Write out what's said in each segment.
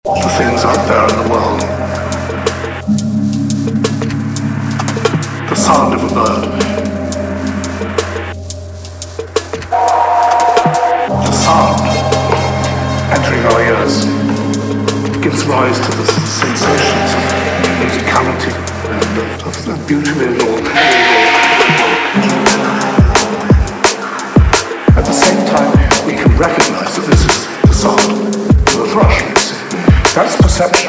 The things out there in the world. The sound of a bird. The sound entering our ears gives rise to the sensations of musicality and of beauty in all. At the same time, we can recognize that this is the sound of a thrush. That's perception.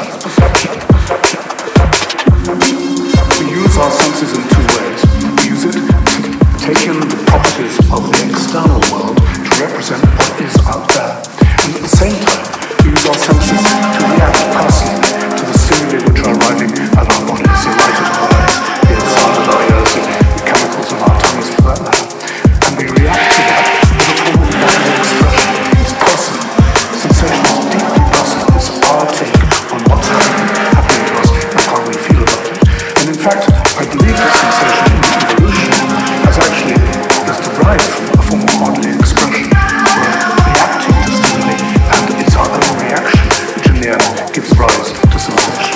We use our senses in two ways. We use it to take in the properties of the external world to represent what is out there. And at the same time, we use our senses to react personally to the stimuli which are arriving at our bodies, the light of our eyes, the sound of our ears, the chemicals in our tongues for that matter. And we react to that in a form of bodily expression. It's personal. Sensation is deeply personal. It's our take on what's happening to us and how we feel about it. And in fact, I believe that sensation in evolution is derived from a form of bodily expression. We're reacting to stimuli, and it's our own reaction which in the end gives rise to sensation.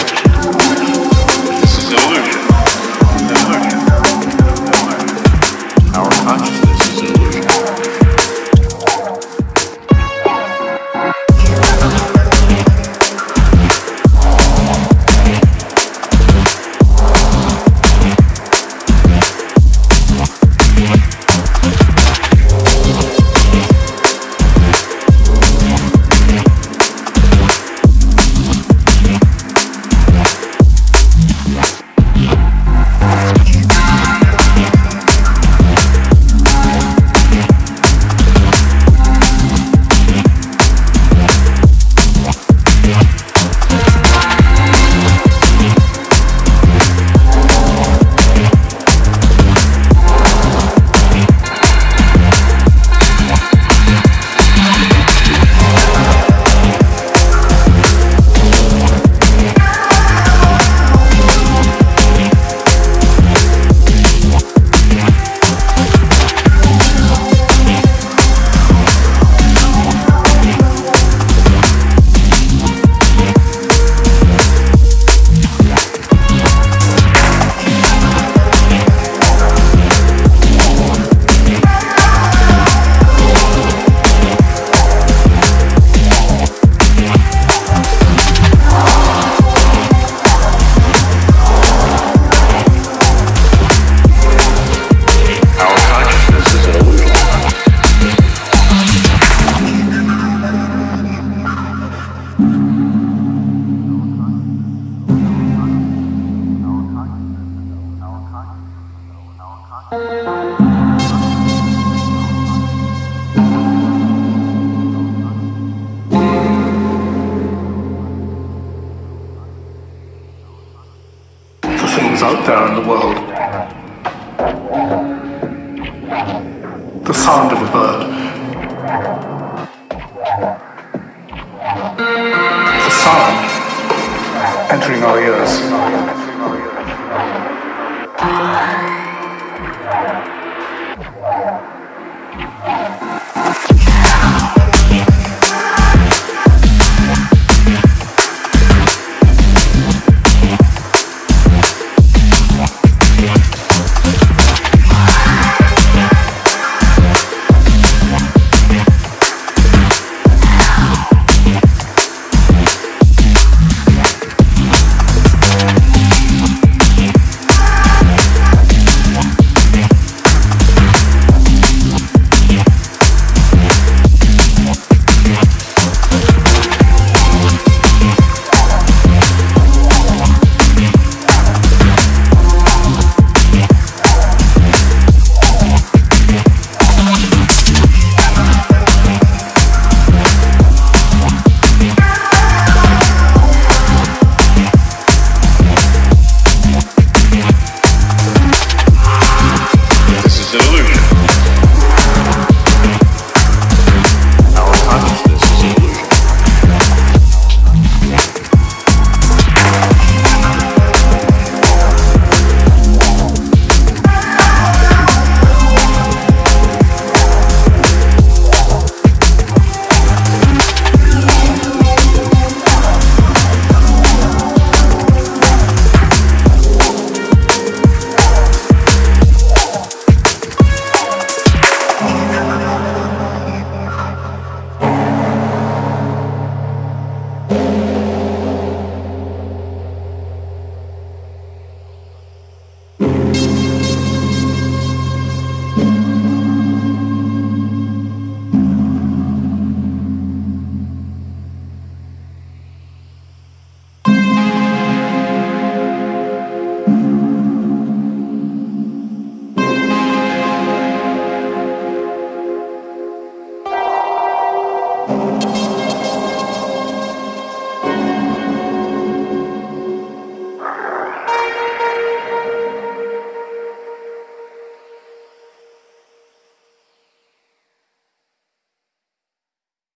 This is illusion. Our consciousness is illusion. Out there in the world. The sound of a bird. The sound entering our ears